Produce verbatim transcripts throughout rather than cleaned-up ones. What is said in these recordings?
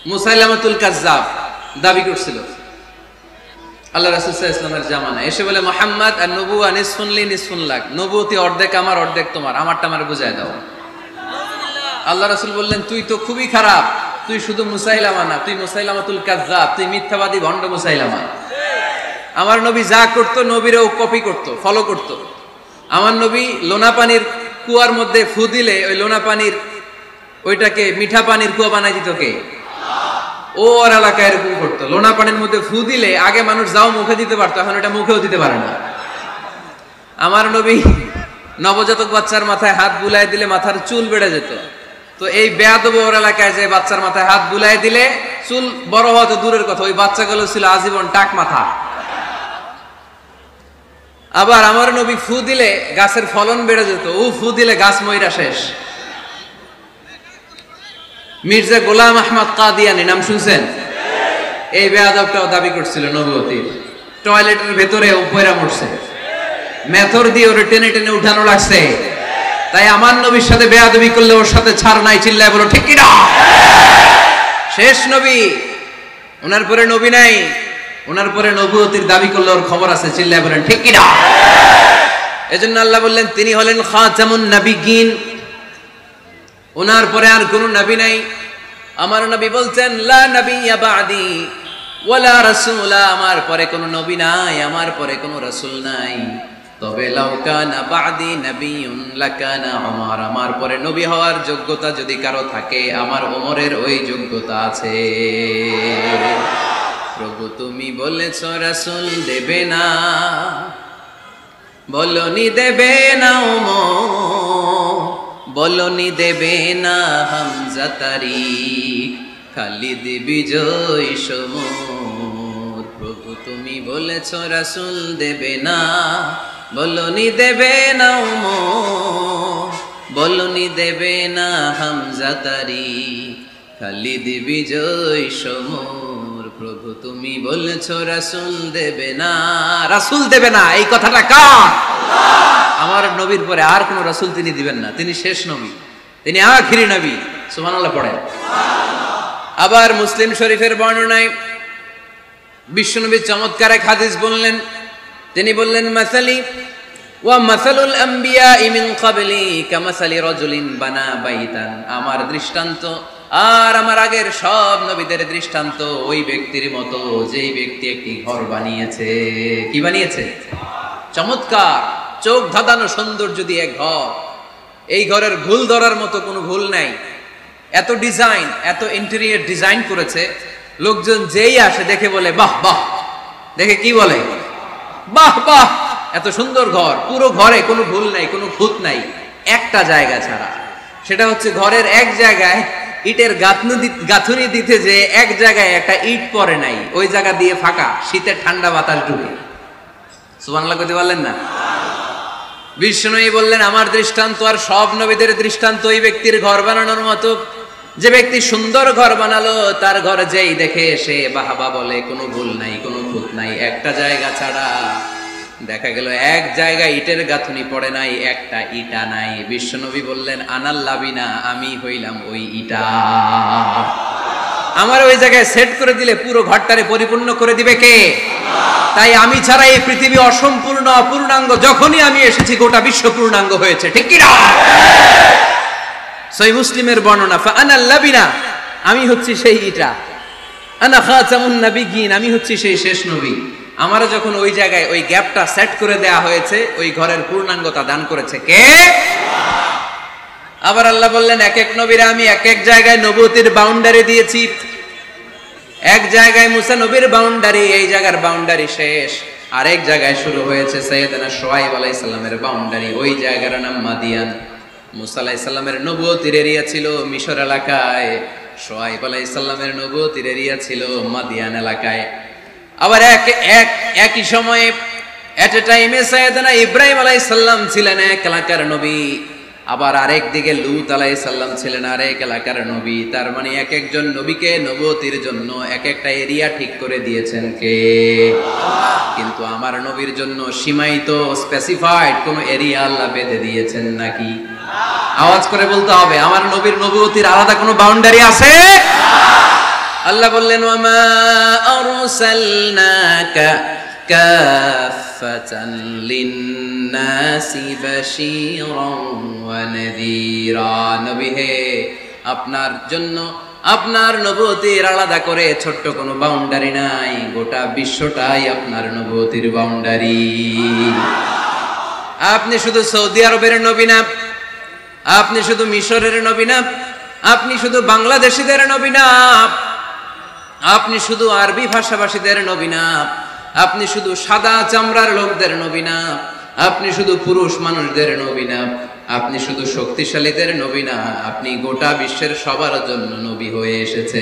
মুসাইলামাতুল কাজ্জাব দাবি করছিল আল্লাহ রাসূল সাল্লাল্লাহু আলাইহি ওয়াসাল্লামের জামানায়, এসে বলে মুহাম্মদ আর নবুয়া নিসফুন লি নিসফুন লাক, নবুয়তি অর্ধেক আমার অর্ধেক তোমার, আমারটা আমার বুঝায় দাও। আল্লাহ রাসূল বললেন তুই তো খুবই খারাপ, তুই শুধু মুসাইলামা না, তুই মুসাইলামাতুল কাজ্জাব, তুই মিথ্যাবাদী ভণ্ড মুসাইলামা। আমার নবী যা করতো নবীরাও কপি করতো, ফলো করতো। আমার নবী লোনা পানির কুয়ার মধ্যে ফু দিলে ওই লোনা পানির ওইটাকে মিঠা পানির কুয়া বানাই দিত কে? ও ওর এলাকায় এরকম করতো। লোনা পানির মধ্যে ফু দিলে আগে মানুষ যাও মুখে দিতে পারতো, এখন এটা মুখেও দিতে পারে না। আমার নবী নবজাতক বাচ্চার মাথায় হাত বুলাই দিলে মাথার চুল বেড়ে যেত। তো এই বেয়াদব ওর এলাকায় যে বাচ্চার মাথায় হাত বুলাই দিলে চুল বড় হওয়া তো দূরের কথা, ওই বাচ্চাগুলো ছিল আজীবন টাক মাথা। আবার আমার নবী ফু দিলে গাছের ফলন বেড়ে যেত, ও ফু দিলে গাছ মইরা শেষ। মির্জা গোলাম আহমদ কাদিয়ানি নাম শুনছেন? এই বেয়াদবটাও দাবি করছিল নবুয়তির। টয়লেটের ভেতরে উপরে মরছে, মেথর দিয়ে ওরে টেনে টেনে উঠানো লাগছে। তাই আমার নবীর সাথে বেয়াদবি করলে ওর সাথে ছাড় নাই, চিল্লায় বলো ঠিক কি না? শেষ নবী, ওনার পরে নবী নাই, ওনার পরে নবুয়তির দাবি করলে ওর খবর আছে, চিল্লায় বলেন ঠিক কি না? এজন্য আল্লাহ বললেন তিনি হলেন খাতামুন নবিয়্যিন, ওনার পরে আর কোন নবী নাই। আমার নবী বলছেন লা নাবিয়্যা বা'দি ওয়ালা রাসূলা, আমার পরে কোন নবী নাই, আমার পরে কোন রাসূল নাই। তবে লাউ কানা বা'দি নাবিয়্যুন লাকানা উমর, আমার পরে নবী হওয়ার যোগ্যতা যদি কারো থাকে আমার ওমরের ওই যোগ্যতা আছে। প্রভু তুমি বলেছো রাসূল দেবে না, বলনি দেবে না ওমর, বলনি দেবে না হামজা তারিক, খালিদ বিজয় সমর। প্রভু তুমি বলেছো রাসূল দেবে না, বলনি দেবে না ওমর, বলনি দেবে না হামজা তারিক, খালিদ বিজয় সমর। প্রভু তুমি বলেছো রাসূল দেবে না, রাসূল দেবে না, এই কথাটা কার? আমার নবীর পরে আর কোন রাসূল তিনি দিবেন না, তিনি শেষ নবী, তিনি আখিরি নবী। সুবহানাল্লাহ পড়েন। আবার মুসলিম শরীফের বর্ণনায় বিশ্বনবী চমৎকার এক হাদিস বললেন, তিনি বললেন মাসালি ওয়া মাসালুল আম্বিয়া মিন ক্বাবলি কামাসালি রাজুলিন বানা বাইতান, আমার দৃষ্টান্ত আর আমার আগের সব নবীদের দৃষ্টান্ত ওই ব্যক্তির মতো যেই ব্যক্তি একটি ঘর বানিয়েছে। কি বানিয়েছে? চমৎকার চোখ ধাঁধানো সৌন্দর্য দিয়ে এক ঘর। এই ঘরের ভুল ধরার মতো কোনো ভুল নাই, এত ডিজাইন, এত ইন্টেরিয়র ডিজাইন করেছে, লোকজন যেই আসে দেখে বলে বাহ বাহ, দেখে কি বলে বাহ বাহ, এত সুন্দর ঘর। পুরো ঘরে কোনো ভুল নাই, কোনো খুঁত নাই, একটা জায়গা ছাড়া, সেটা হচ্ছে ঘরের এক জায়গায় ইটের গাঁথুনি দিতে যে এক জায়গায় একটা ইট পড়ে নাই, ওই জায়গা দিয়ে ফাঁকা, শীতের ঠান্ডা বাতাস ঢুকে। সুবহানাল্লাহ কইতে পারলেন না? বিষ্ণুই বললেন আমার দৃষ্টান্ত আর সব নবীদের দৃষ্টান্ত ওই ব্যক্তির ঘর বানানোর মতো, যে ব্যক্তি সুন্দর ঘর বানালো তার ঘর যেই দেখে সে বাহাবা বলে, কোনো ভুল নাই, কোনো খুঁত নাই, একটা জায়গা ছাড়া। দেখা গেল এক জায়গায় ইটের গাঁথুনি পড়ে নাই, একটা ইটা নাই। বিশ্বনবী বললেন আনাল লাবিনা, আমি হইলাম ওই ইটা। আমার ওই জায়গায় সেট করে দিলে পুরো ঘরটারে পরিপূর্ণ করে দিবে কে? তাই আমি ছাড়া এই পৃথিবী অসম্পূর্ণ, অপূর্ণাঙ্গ। যখনই আমি এসেছি গোটা বিশ্ব পূর্ণাঙ্গ হয়েছে, ঠিক কি না? সহিহ মুসলিমের বর্ণনা, ফা আনাল লাবিনা, আমি হচ্ছি সেই ইটা, আনা খাতামুন নবিয়্যিন, আমি হচ্ছি সেই শেষ নবী। আমারা যখন ওই জায়গায় ওই গ্যাপটা সেট করে দেয়া হয়েছে, ওই ঘরের পূর্ণাঙ্গতা দান করেছে কে? আবার আল্লাহ বললেন এক এক নবীরা আমি এক এক জায়গায় নবুয়তির বাউন্ডারি দিয়েছি। এক জায়গায় মুসা নবীর বাউন্ডারি, এই জায়গার বাউন্ডারি শেষ। আরেক জায়গায় শুরু হয়েছে সাইয়েদনা শুআয়ব আলাইহিস সালামের বাউন্ডারি, ওই জায়গার নাম মাদিয়ান। মুসা আলাইহিস সালামের নবুয়তির এরিয়া ছিল মিশর এলাকায়, শুআয়ব আলাইহিস সালামের নবুয়তির এরিয়া ছিল মাদিয়ান এলাকায়। আবার এক এক একই সময়ে এট এ টাইমে সাইয়েদনা ইব্রাহিম আলাইহিস সালাম ছিলেন এক এলাকার নবী, আবার আরেক দিকে লূত আলাইহিস সালাম ছিলেন আরেক এলাকার নবী। তার মানে এক একজন নবীকে নবুয়তির জন্য এক একটা এরিয়া ঠিক করে দিয়েছেন কে? কিন্তু আমার নবীর জন্য সীমায়িত স্পেসিফাইড কোন এরিয়া আল্লাহ বেঁধে দিয়েছেন নাকি? আওয়াজ করে বলতে হবে, আমার নবীর নবুয়তির আলাদা কোনো বাউন্ডারি আছে? আল্লাহ বললেন ওয়ামা আরসালনাকা কাফাতান লিন্নাসি বাশীরান ওয়া নাযীরা। নবী হে, আপনার জন্য আপনার নবুয়তির আলাদা করে ছোট্ট কোনো বাউন্ডারি নাই, গোটা বিশ্বটাই আপনার নবুয়তির বাউন্ডারি। আপনি শুধু সৌদি আরবের নবী না, আপনি শুধু মিশরের নবী না, আপনি শুধু বাংলাদেশিদের নবী না, আপনি শুধু আরবি ভাষাভাষীদের নবী না, আপনি শুধু সাদা চামড়ার লোকদের নবী না, আপনি শুধু পুরুষ মানুষদের নবী না, আপনি শুধু শক্তিশালীদের নবী না, আপনি গোটা বিশ্বের সবার জন্য নবী হয়ে এসেছে।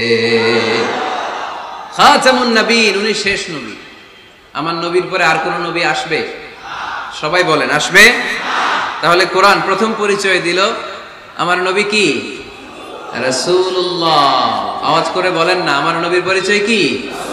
খাতামুন নবীন, উনি শেষ নবী। আমার নবীর পরে আর কোন নবী আসবে? সবাই বলেন আসবে। তাহলে কোরআন প্রথম পরিচয় দিল আমার নবী কি? রাসূলুল্লাহ। আওয়াজ করে বলেন না, আমার নবীর পরিচয় কি?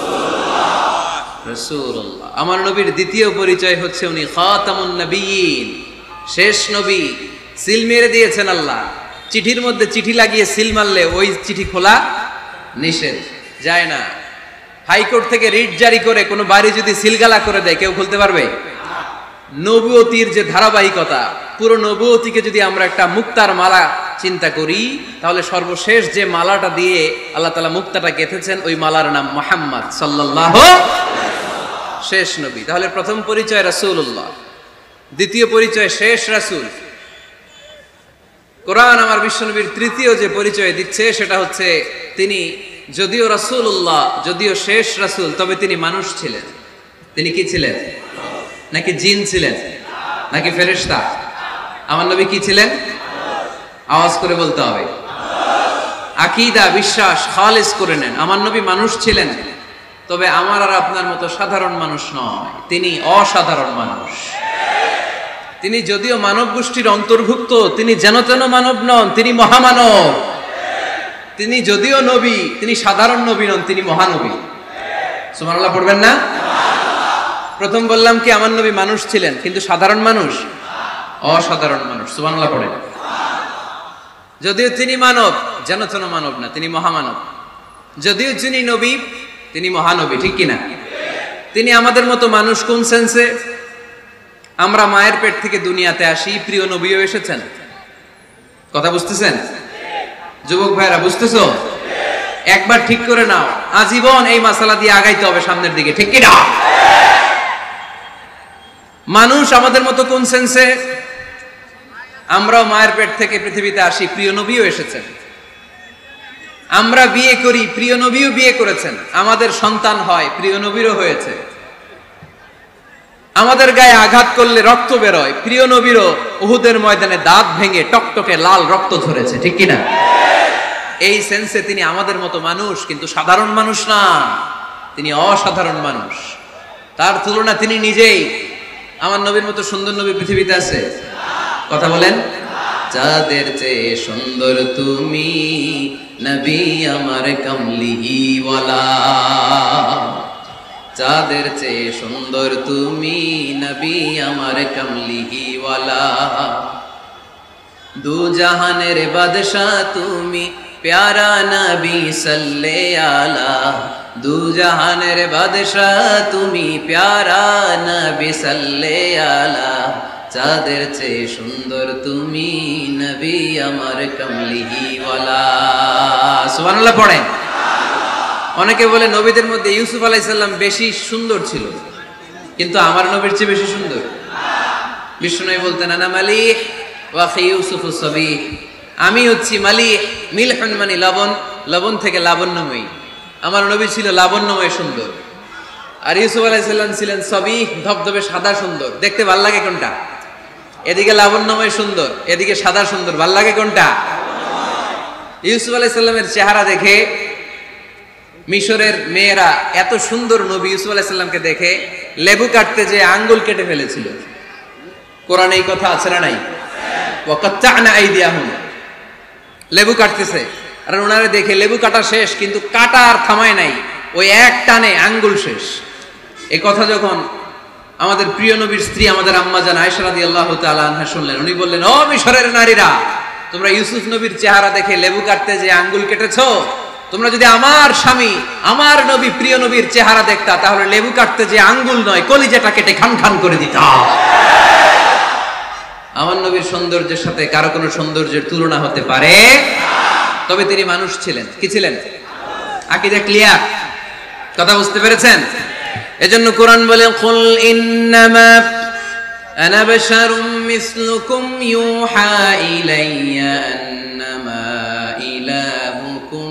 রাসূলুল্লাহ। আমার নবীর দ্বিতীয় পরিচয় হচ্ছে উনি খাতামুন নবীন, শেষ নবী। সিল মেরে দিয়েছেন আল্লাহ। চিঠির মধ্যে চিঠি লাগিয়ে সিল মারলে ওই চিঠি খোলা নিষেধ, যায় না। হাইকোর্ট থেকে রিট জারি করে কোনো বাড়ি যদি সিলগালা করে দেয়, কেউ খুলতে পারবে? নবুয়তির যে ধারাবাহিকতা, পুরো নবুয়তিকে যদি আমরা একটা মুক্তার মালা চিন্তা করি, তাহলে সর্বশেষ যে মালাটা দিয়ে আল্লাহ তাআলা মুক্তাটা গেঁথেছেন, ওই মালার নাম মুহাম্মদ সাল্লাল্লাহু, শেষ নবী। তাহলে প্রথম পরিচয় রাসূলুল্লাহ, দ্বিতীয় পরিচয় শেষ রাসূল। কোরআন আমার বিশ্বনবীর তৃতীয় যে পরিচয় দিচ্ছে সেটা হচ্ছে তিনি যদিও রাসূলুল্লাহ, যদিও শেষ রাসূল, তবে তিনি মানুষ ছিলেন। তিনি কি ছিলেন? নাকি জিন ছিলেন? নাকি ফেরেশতা? আমার নবী কি ছিলেন? আওয়াজ করে বলতে হবে। আকীদা, বিশ্বাস খালিস করে নেন, আমার নবী মানুষ ছিলেন, তবে আমার আর আপনার মতো সাধারণ মানুষ নয়, তিনি অসাধারণ মানুষ। তিনি যদিও মানব গোষ্ঠীর অন্তর্ভুক্ত, তিনি যেন তেন মানব নন, তিনি মহামানব। তিনি যদিও নবী, তিনি সাধারণ নবী নন, তিনি মহানবী। সুবহানাল্লাহ পড়বেন না? প্রথম বললাম কি আমার নবী মানুষ ছিলেন, কিন্তু সাধারণ মানুষ, অসাধারণ মানুষ। সুবহানাল্লাহ পড়েন। যদিও তিনি মানব, যেন তেন মানব না, তিনি মহামানব। যদিও তিনি নবী, তিনি মহানবী, ঠিক কিনা? তিনি আমাদের মতো মানুষ কোন সেন্সে? আমরা মায়ের পেট থেকে দুনিয়াতে আসি, প্রিয় নবীও এসেছেন। কথা বুঝতেছেন? যুবক ভাইরা বুঝতেছো? একবার ঠিক করে নাও, আজীবন এই মাসালা দিয়ে আগাইতে হবে সামনের দিকে, ঠিক কিনা? মানুষ আমাদের মতো কোন সেন্সে? আমরাও মায়ের পেট থেকে পৃথিবীতে আসি, প্রিয় নবীও এসেছেন। আমরা বিয়ে করি, প্রিয় নবীও বিয়ে করেছেন। আমাদের সন্তান হয়, প্রিয় নবীরও হয়েছে। আমাদের গায়ে আঘাত করলে রক্ত বেরোয়, প্রিয় নবীরও উহুদের ময়দানে দাঁত ভেঙে টকটকে লাল রক্ত ঝরেছে, ঠিক কিনা? এই সেন্সে তিনি আমাদের মতো মানুষ, কিন্তু সাধারণ মানুষ না, তিনি অসাধারণ মানুষ। তার তুলনা তিনি নিজেই। আমার নবীর মতো সুন্দর নবী পৃথিবীতে আছে? কথা বলেন। যাদের চেয়ে সুন্দর তুমি নবী আমার কামলিওয়ালা, যাদের চেয়ে সুন্দর তুমি নবী আমার কামলিওয়ালা, দু জাহানের বাদশাহ তুমি প্যারা নবী সাল্লে আলা, দু জাহানের বাদশাহ তুমি প্যারা নবী সাল্লে আলা, যাদের চেয়ে সুন্দর তুমি নবী আমার কামলিওয়ালা। সুবহানাল্লাহ পড়েন। অনেকে বলে নবীদের মধ্যে ইউসুফ আলাইহিস সালাম বেশি সুন্দর ছিল, কিন্তু আমার নবীর চেয়ে বেশি সুন্দর? বিষ্ণু বলতেন আনা মালিহ ওয়া আখি ইউসুফ সাবিহ, আমি হচ্ছি মালিহ, মিলহুন মানে লবণ, লবণ থেকে লাবণ্যময়ী। আমার নবী ছিল লাবণ্যময় সুন্দর, আর ইউসুফ আলাইহিস সালাম ছিলেন সাবিহ, ধবধবে সাদা সুন্দর। দেখতে ভাল লাগে কোনটা? এদিকে লাবণ্যময় সুন্দর, এদিকে সাদা সুন্দর, ভাল লাগে কোনটা? ইউসুফ আলাইহিস সালামের চেহারা দেখে মিশরের মেয়েরা এত সুন্দর নবী ইউসুফ আলাইহিস সালামকে দেখে লেবু কাটতে যে আঙ্গুল কেটে ফেলেছিল। কোরআনে এই কথা আছে না নাই? ওয়া কাত্তা'না আইদিয়াহুম, লেবু কাটতেছে, আর ওনারে দেখে লেবু কাটা শেষ, কিন্তু কাটা আর থামায় নাই, ওই এক টানে আঙ্গুল শেষ। এই কথা যখন আমাদের প্রিয় নবীর স্ত্রী আমাদের আম্মা জান আয়েশা রাদিয়াল্লাহু তাআলা আনহা শুনলেন, উনি বললেন, ও মিশরের নারীরা, তোমরা ইউসুফ নবীর চেহারা দেখে লেবু কাটতে যে আঙ্গুল কেটেছো, তোমরা যদি আমার স্বামী আমার নবী প্রিয় নবীর চেহারা দেখতা তাহলে লেবু কাটতে যে আঙ্গুল নয় কলিজাটা কেটে খান খান করে দিতা। আমার নবীর সৌন্দর্যের সাথে কারো কোনো সৌন্দর্যের তুলনা হতে পারে? তবে তিনি মানুষ ছিলেন। কি ছিলেন? আকীদা ক্লিয়ার? কথা বুঝতে পেরেছেন? এজন্য কোরআন বলে কুল ইন্নামা আনা বাশারুম মিসলুকুম ইউহা ইলাইয়া আন্নামা ইলাহুকুম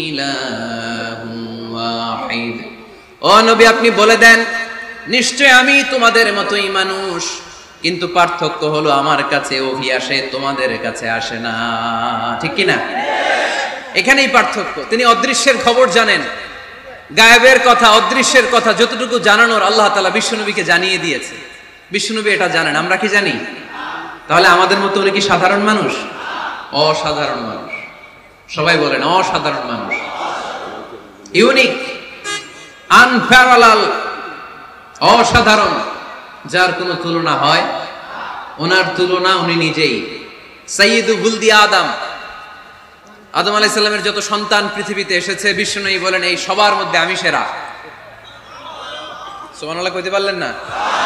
ইলাহুন ওয়াহিদ। ও নবী আপনি বলে দেন নিশ্চয় আমি তোমাদের মতোই মানুষ, কিন্তু পার্থক্য হলো আমার কাছে ওহী আসে তোমাদের কাছে আসে না। ঠিক কি না? এখানেই পার্থক্য। তিনি অদৃশ্যের খবর জানেন, গায়েবের কথা অদৃশ্যের কথা যতটুকু জানানোর আল্লাহ তাআলা বিশ্বনবীকে জানিয়ে দিয়েছে। বিশ্বনবী এটা জানেন, আমরা কি জানি? তাহলে আমাদের মতো উনি কি সাধারণ মানুষ? অসাধারণ মানুষ। সবাই বলেন অসাধারণ মানুষ, ইউনিক, আনপ্যারালাল, অসাধারণ, যার কোনো তুলনা হয়? ওনার তুলনা উনি নিজেই। সাইয়্যিদু বুলদি আদম, আদম আলাইহিস সালামের যত সন্তান পৃথিবীতে এসেছে বিশ্বনবী বলেন এই সবার মধ্যে আমি সেরা। সুবহানাল্লাহ কইতে পারলেন না?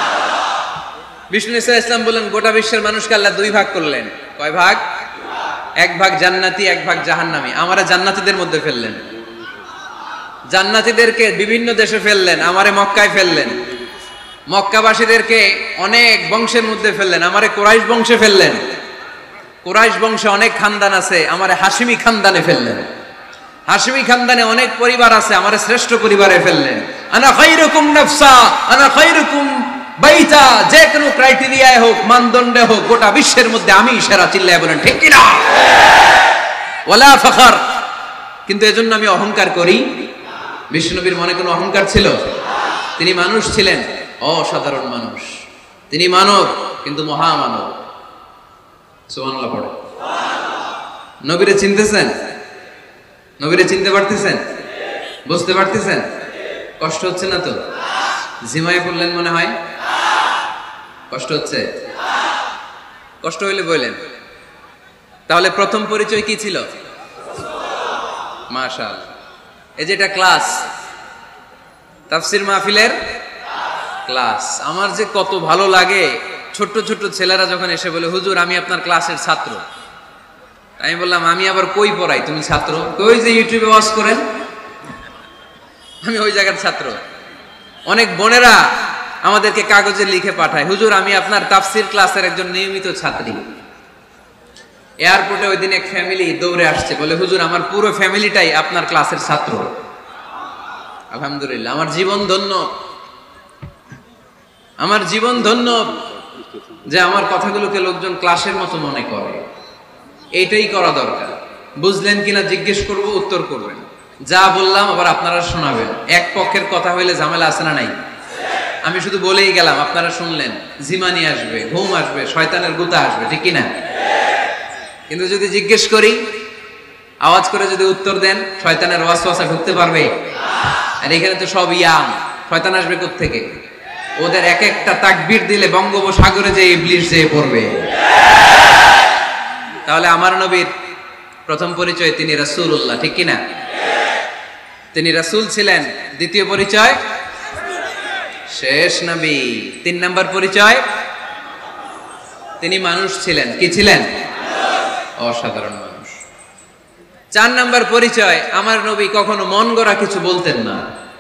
বিষ্ণু সাল্লাল্লাহু আলাইহি ওয়াসাল্লাম বলেন গোটা বিশ্বের মানুষকে আল্লাহ দুই ভাগ করলেন। কয় ভাগ? এক ভাগ জান্নাতি, এক ভাগ জাহান্নামী। আমারে জান্নাতীদের মধ্যে ফেললেন। জান্নাতীদেরকে বিভিন্ন দেশে ফেললেন, আমারে মক্কায় ফেললেন। মক্কাবাসীদেরকে অনেক বংশের মধ্যে ফেললেন, আমারে কুরাইশ বংশে ফেললেন। কুরাইশ বংশে অনেক খানদান আছে, আমারে হাশিমি খানদানে ফেললেন। হাশিমি খানদানে অনেক পরিবার আছে, আমারে শ্রেষ্ঠ পরিবারে ফেললেন। আনা খায়রুকুম নাফসা আনা খায়রুকুম বাইতা, যে কোনো ক্রাইটেরিয়ায় হোক, মানদণ্ডে হোক, গোটা বিশ্বের মধ্যে আমি সেরা। চিল্লায় বলেন ঠিক কি না? ওয়ালা ফখর, কিন্তু এজন্য আমি অহংকার করি? বিশ্বনবীর মনে কোনো অহংকার ছিল? তিনি মানুষ ছিলেন, অসাধারণ মানুষ। তিনি মানব কিন্তু মহামানব। সুবহানাল্লাহ পড়ে। নবীরে চিনতেছেন? নবীরে চিনতে পারতেছেন? বুঝতে পারতেছেন? কষ্ট হচ্ছে না তো? জিমায় পড়লেন মনে হয়? কষ্ট হচ্ছে? কষ্ট হইলে বললেন। তাহলে প্রথম পরিচয় কি ছিল? মাশাআল্লাহ। এই যে এটা ক্লাস, তাফসীর মাহফিলের ক্লাস। আমার যে কত ভালো লাগে ছোট্ট ছোট্ট ছেলেরা যখন এসে বলে হুজুর আমি আপনার ক্লাসের ছাত্র। আমি বললাম আমি আবার কই পড়াই? তুমি ছাত্র? কই যে ইউটিউবে ওয়াজ করেন, আমি ওই জায়গার ছাত্র। অনেক বোনেরা আমাদেরকে কাগজে লিখে পাঠায় হুজুর আমি আপনার তাফসীর ক্লাসের একজন নিয়মিত ছাত্রী। এয়ারপোর্টে ওই দিন এক ফ্যামিলি দৌড়ে আসছে, বলে হুজুর আমার পুরো ফ্যামিলিটাই আপনার ক্লাসের ছাত্র। আলহামদুলিল্লাহ, আমার জীবন ধন্য, আমার জীবন ধন্য যে আমার কথাগুলোকে লোকজন ক্লাসের মতো মনে করে। এইটাই করা দরকার। বুঝলেন কিনা জিজ্ঞেস করব, উত্তর করবেন। যা বললাম আবার আপনারা শোনাবেন। এক পক্ষের কথা হইলে ঝামেলা আছে না নাই? আমি শুধু বলেই গেলাম, আপনারা শুনলেন, জিমানি আসবে, ঘুম আসবে, শয়তানের গুতা আসবে, ঠিক কিনা? কিন্তু যদি জিজ্ঞেস করি, আওয়াজ করে যদি উত্তর দেন, শয়তানের ওয়াসওয়াসা ঢুকতে পারবে? আর এখানে তো সব ইয়াং, শয়তান আসবে কোত্থেকে? ওদের এক একটা তাকবীর দিলে বঙ্গোপসাগরে যে ইবলিস যেয়ে পড়বে। তাহলে আমার নবীর প্রথম পরিচয় তিনি রাসূলুল্লাহ, ঠিক কিনা? তিনি রাসূল ছিলেন। দ্বিতীয় পরিচয় শেষ নবী। তিন নাম্বার পরিচয় তিনি মানুষ ছিলেন। কি ছিলেন? অসাধারণ মানুষ। চার নাম্বার পরিচয় আমার নবী কখনো মন গড়া কিছু বলতেন না।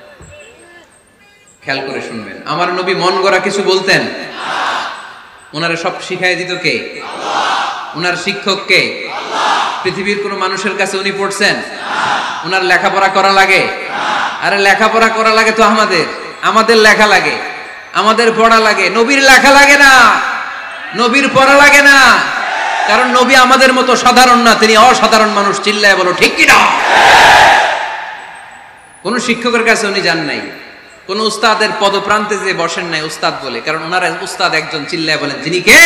খেয়াল করে শুনবেন, আমার নবী মন গড়া কিছু বলতেন? ওনারা সব শিখাই দিত কে? ওনার শিক্ষক কে? পৃথিবীর কোন মানুষের কাছে উনি পড়ছেন? ওনার লেখাপড়া করা লাগে? আরে লেখাপড়া করা লাগে তো আমাদের, আমাদের লেখা লাগে, আমাদের পড়া লাগে। নবীর লেখা লাগে না, নবীর পড়া লাগে না, কারণ নবী আমাদের মতো সাধারণ না, তিনি অসাধারণ মানুষ। চিল্লায় বলো ঠিক কিনা? কোন শিক্ষকের কাছে উনি যান নাই, কোন উস্তাদের পদপ্রান্তে যে বসেন নাই উস্তাদ বলে, কারণ ওনারা উস্তাদ একজন। চিল্লায় বলেন যিনি কে?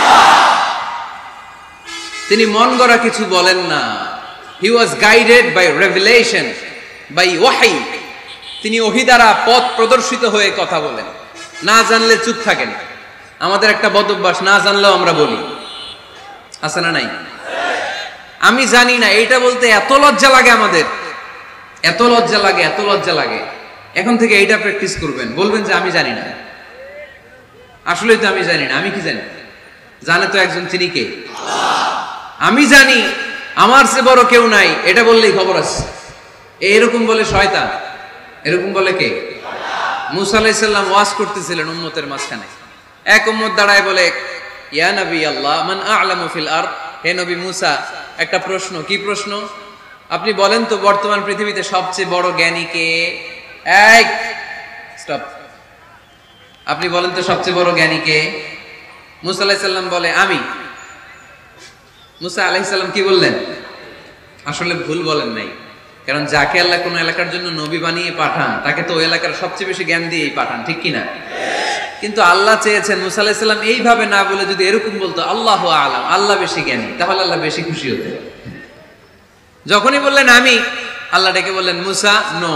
তিনি মন গড়া কিছু বলেন না। He was guided by revelation, by ওয়াহি। তিনি ওহী দ্বারা পথ প্রদর্শিত হয়ে কথা বলেন। না জানলে চুপ থাকেন। আমাদের একটা বদ অভ্যাস, না জানলেও আমরা বলি, আছে না নাই? আমি জানি না, এইটা বলতে এত লজ্জা লাগে আমাদের। এত লজ্জা লাগে, এত লজ্জা লাগে। এখন থেকে এইটা প্র্যাকটিস করবেন, বলবেন যে আমি জানি না, আসলেই তো আমি জানি না। আমি কি জানি? জানে তো একজন, তিনি কে? আমি জানি, আমার চেয়ে বড় কেউ নাই, এটা বললেই খবর আছে। এরকম বলে শয়তান, এরকম বলে কে? মুসা আলাইহিস সালাম ওয়াজ করতেছিলেন উম্মতের মাঝখানে। এক উম্মত দাঁড়ায় বলে, ইয়া নবী আল্লাহ, মান আ'লামু ফিল আরদ, হে নবী মুসা, একটা প্রশ্ন। কি প্রশ্ন? আপনি বলেন তো বর্তমান পৃথিবীতে সবচেয়ে বড় জ্ঞানী কে? এক স্টপ। আপনি বলেন তো সবচেয়ে বড় জ্ঞানী কে? মুসা আলাইহিস সালাম বলে আমি। মুসা আলাইহিস সালাম কি বললেন? আসলে ভুল বলেন নাই, কারণ যাকে আল্লাহ কোন এলাকার জন্য নবী বানিয়ে পাঠান, তাকে তো ওই এলাকার সবচেয়ে বেশি জ্ঞান দিয়েই পাঠান, ঠিক কিনা? কিন্তু আল্লাহ চেয়েছেন মুসা আলাইহিস সালাম এইভাবে না বলে যদি এরকম বলতো, আল্লাহু আ'লাম, আল্লাহ বেশি জ্ঞানী, তাহলে আল্লাহ বেশি খুশি হতেন। যখনই বললেন আমি, আল্লাহ ডেকে বললেন, মুসা নো,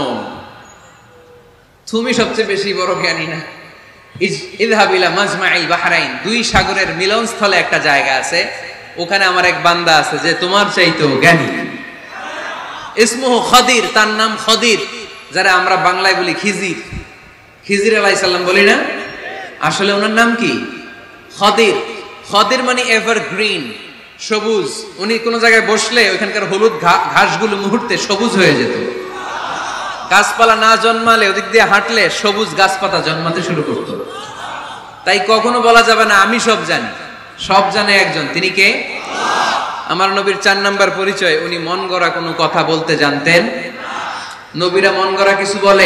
তুমি সবচেয়ে বেশি বড় জ্ঞানী না। ইযহাব ইলা মাজমাইল বাহরাইন, দুই সাগরের মিলনস্থলে একটা জায়গা আছে, ওখানে আমার এক বান্দা আছে যে তোমার চাইতেও জ্ঞানী। ইসমুহু খদির, তার নাম খদির, যারা আমরা বাংলায় বলি খিজির। খিজির আলাইহিস সালাম বলি না, আসলে ওনার নাম কি? খদির। খদির মানে এভারগ্রিন, সবুজ। উনি কোন জায়গায় বসলে ওইখানকার হলুদ ঘাসগুলো মুহূর্তে সবুজ হয়ে যেত। গাছপালা না জন্মালে ওদিক দিয়ে হাঁটলে সবুজ গাছপাতা জন্মাতে শুরু করত। তাই কখনো বলা যাবে না আমি সব জানি, সব জানে একজন, তিনি কে? আমার নবীর চার নাম্বার পরিচয়, উনি মন গড়া কোনো কথা বলতে জানতেন। নবীরা মন গড়া কিছু বলে?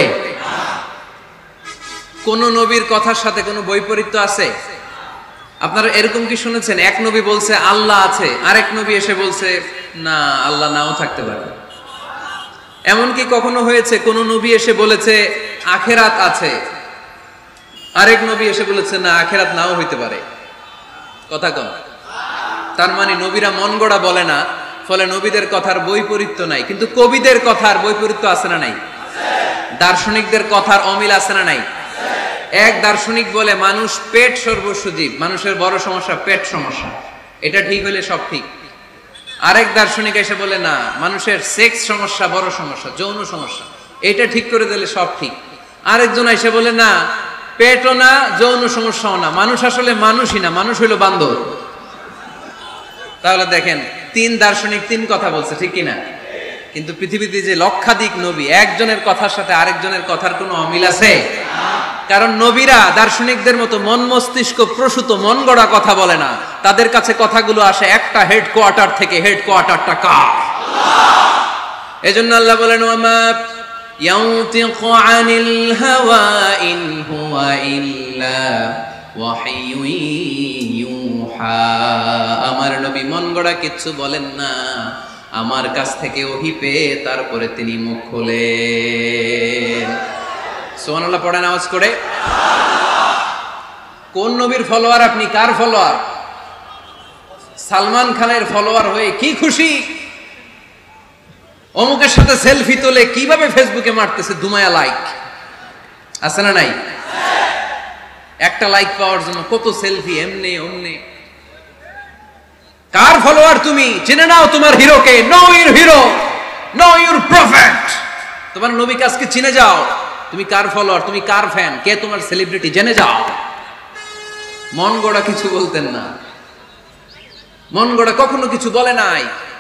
কোন নবীর কথার সাথে কোনো বৈপরীত্য আছে? আপনারা এরকম কি শুনেছেন, এক নবী বলছে আল্লাহ আছে, আরেক নবী এসে বলছে না, আল্লাহ নাও থাকতে পারে? এমন কি কখনো হয়েছে কোন নবী এসে বলেছে আখেরাত আছে, আরেক নবী এসে বলেছে না, আখেরাত নাও হইতে পারে? কথা কম। তার মানে নবীরা মন গড়া বলে না, ফলে নবীদের কথার বৈপরীত্য নাই। কিন্তু কবিদের কথার বৈপরীত্য আছে না নাই? দার্শনিকদের কথার অমিল আছে না নাই? এক দার্শনিক বলে মানুষ পেট সর্বস্ব জীব, মানুষের বড় সমস্যা পেট সমস্যা, এটা ঠিক হলে সব ঠিক। আরেক দার্শনিক এসে বলে না, মানুষের সেক্স সমস্যা বড় সমস্যা, যৌন সমস্যা, এটা ঠিক করে দিলে সব ঠিক। আরেকজন এসে বলে না, পেটও না, যৌন সমস্যাও না, মানুষ আসলে মানুষই না, মানুষ হইল বান্দর। তাহলে দেখেন, তিন দার্শনিক তিন কথা বলছে, ঠিক কিনা? কিন্তু পৃথিবীতে যে লক্ষাধিক নবী, একজনের কথার সাথে আরেকজনের কথার কোনো অমিল আছে? কারণ নবীরা দার্শনিকদের মতো মন মস্তিষ্ক প্রসূত মন গড়া কথা বলে না, তাদের কাছে কথাগুলো আসে একটা হেডকোয়ার্টার থেকে। হেডকোয়ার্টারটা কার? এজন্য আল্লাহ বলেন, ওয়ামা ইয়ানতিকু আনিল হাওয়া ইন হুয়া ইল্লা ওয়াহয়ুন ইউহা। আমার নবী মন গড়া কিচ্ছু বলেন না, আমার কাছ থেকে ওহী পেয়ে তারপরে তিনি মুখ খোলেন। সুবহানাল্লাহ পড়েন আওয়াজ করে। কোন নবীর ফলোয়ার আপনি? কার ফলোয়ার? সালমান খানের ফলোয়ার হয়ে কি খুশি, অমুকের সাথে সেলফি তোলে কিভাবে ফেসবুকে মারতেছে দুমায়া লাইক, আছে না নাই? একটা লাইক পাওয়ার জন্য কত সেলফি, এমনে অমনে। কার ফলোয়ার তুমি? জেনে নাও তোমার হিরোকে। Know your hero, know your prophet. তোমার নবীকে আজকে চিনে যাও, তুমি কার ফলোয়ার, তুমি কার ফ্যান, কে তোমার সেলিব্রিটি, জেনে যাও। মন গড়া কিছু বলতেন না, মন গড়া কখনো কিছু বলে নাই।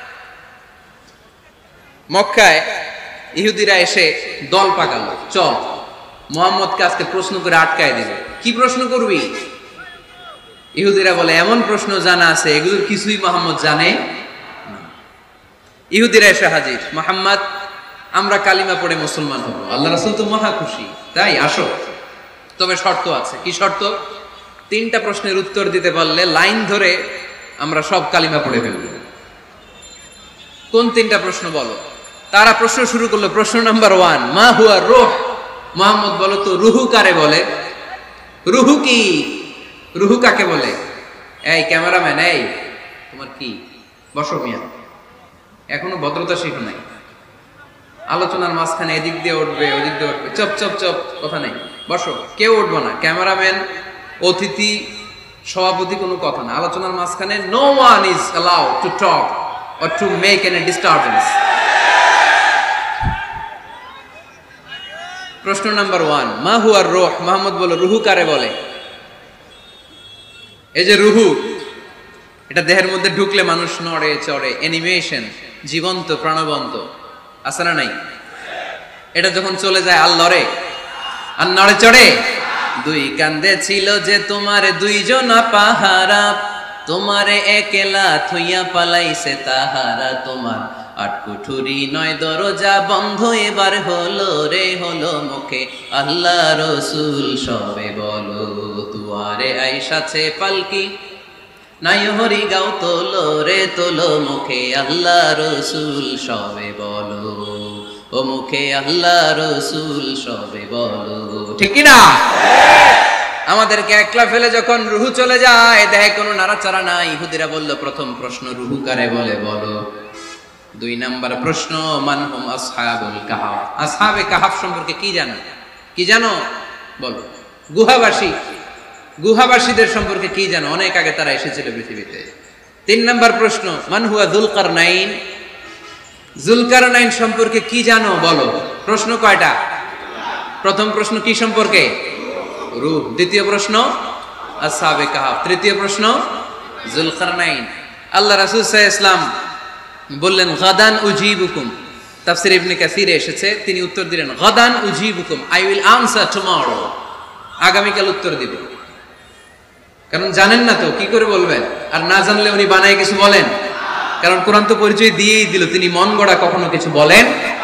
মক্কায় ইহুদিরা এসে দল পাকালো, চল মুহাম্মদকে আজকে প্রশ্ন করে আটকায় দিবে। কি প্রশ্ন করবি? ইহুদিরা বলে এমন প্রশ্ন জানা আছে এগুলোর কিছুই মুহাম্মদ জানে না। ইহুদিরা এসে হাজির, মুহাম্মদ আমরা কালিমা পড়ে মুসলমান হব। আল্লাহ রাসূল তো মহা খুশি, তাই আসো, তবে শর্ত আছে। কি শর্ত? তিনটা প্রশ্নের উত্তর দিতে পারলে লাইন ধরে আমরা সব কালিমা পড়ে ফেলব। কোন তিনটা প্রশ্ন বলো? তারা প্রশ্ন শুরু করলো। প্রশ্ন নাম্বার ওয়ান, মা হুয়া রূহ। মুহাম্মদ বলো তো রুহু কারে বলে? রুহু কি? রুহু কাকে বলে? এই ক্যামেরাম্যান, এই তোমার কি? বসো মিয়া, এখনো ভদ্রতা শিখো নাই। আলোচনার মাঝখানে এদিক দিয়ে উঠবে ওদিক দিয়ে উঠবে, চপ চপ চপ, কথা নেই, বসো। কেউ উঠবো না, ক্যামেরাম্যান, অতিথি, সভাপতি, কোনো কথা না। আলোচনার মাঝখানে no one is allowed to talk or to make any disturbance. প্রশ্ন নাম্বার ওয়ান, মা হুয়ার রূহ। মুহাম্মদ বলল, রুহু কারে বলে? এই যে রুহু, এটা দেহের মধ্যে ঢুকলে মানুষ নড়ে চড়ে, অ্যানিমেশন, জীবন্ত প্রাণবন্ত, আছে না নাই? এটা যখন চলে যায় আর লড়ে আর নড়ে চড়ে। দুই কান্দে ছিল যে তোমারে দুইজন পাহারা, তোমারে একলা থইয়া পালাইছে তাহারা। তোমার আট কুঠুরি নয় দরজা বন্ধ এবার হলো রে, হলো মুখে আল্লাহ রসুল সবে বলো। দুয়ারে আইসাছে পালকি নাই হরি গাও তোলো রে, তোলো মুখে আল্লাহ রসুল সবে বলো। ও মুখে আল্লাহ রসুল সবে বলো, ঠিক কিনা? আমাদেরকে একলা ফেলে যখন রুহু চলে যায়, দেখে কোনো নাড়াচাড়া নাই। ইহুদিরা বলল, প্রথম প্রশ্ন রুহু কারে বলে বলো। দুই নাম্বার প্রশ্ন, মান হুম আসহাবুল কাহাফ। আসহাবে কাহাফ সম্পর্কে কি জানো? কি জানো বলো। গুহাবাসী, গুহাবাসীদের সম্পর্কে কি জানো? অনেক আগে তারা এসেছিল পৃথিবীতে। তিন নাম্বার প্রশ্ন, মান হুয়া যুলকারনাইন। যুলকারনাইন সম্পর্কে কি জানো বলো। প্রশ্ন কয়টা? প্রথম প্রশ্ন কি সম্পর্কে? রূহ। দ্বিতীয় প্রশ্ন আসহাবে কাহাফ। তৃতীয় প্রশ্ন যুলকারনাইন। আল্লাহ রাসূল সাল্লাল্লাহু আলাইহি ওয়াসাল্লাম বললেন, গাদান উজিবুকুম। তাফসীর ইবনে কাসিরে এসেছে, তিনি উত্তর দিলেন, গাদান উজিবুকুম, আই উইল আনসার টুমরো। আগামীকাল উত্তর দিব। কারণ জানেন না তো কি করে বলবেন, আর না জানলে উনি বানায় কিছু বলেন? কারণ কোরআন তো পরিচয় দিয়েই দিল, তিনি মন গড়া কখনো কিছু বলেন